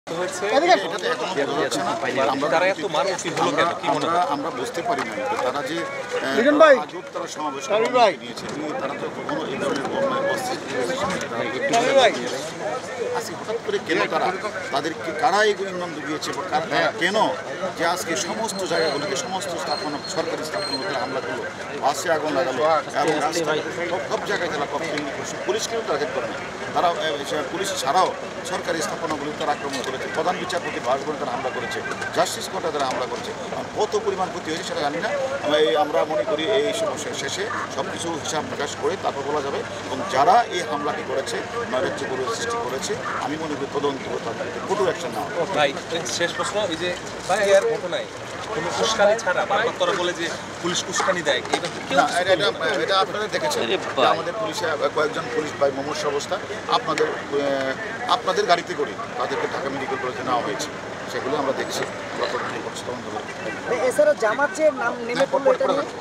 আমরা বুঝতে পারি না তারা যে তারা সমাবেশ নিয়েছে তারা তো কখনো এই ধরনের আজকে হঠাৎ করে কেন তাদেরকে কারা এগুলো ইন্ধন দিয়েছে বা কেন যে আজকে সমস্ত জায়গাগুলিতে সমস্ত স্থাপনা সরকারি স্থাপনাগুলোতে হামলা করলো বাসে আগুন লাগালো এবং সব জায়গায় তারা পুলিশকেও টার্গেট করে না তারা পুলিশ ছাড়াও সরকারি স্থাপনাগুলি তারা আক্রমণ করেছে প্রধান বিচারপতি বাসভবনে তারা হামলা করেছে জাস্টিস কোর্টে তারা হামলা করেছে কত পরিমাণ ক্ষতি হয়েছে সেটা জানি না আমরা মনে করি এই সমস্যার শেষে সব কিছু হিসাব প্রকাশ করে তারপর বলা যাবে এবং যারা এই হামলাটি করেছে নৈরাজ্য সৃষ্টি করেছে আমি মনে করি তদন্ত তাদের কঠোর অ্যাকশন নেওয়া। ভাই শেষ প্রশ্ন এই যে এর ঘটনায় কোনো উস্কানি ছাড়া বারবার তারা বলে যে পুলিশ উস্কানি দেয় এটা আপনারা দেখেছেন আমাদের পুলিশে কয়েকজন পুলিশ ভাই মুমূর্ষু অবস্থা আপনাদের গাড়িতে করে তাদেরকে ঢাকা মেডিকেল কলেজে নেওয়া হয়েছে সেগুলো আমরা দেখছি। এছাড়া জামাত যে নাম নেমে পড়লো এটা নিয়ে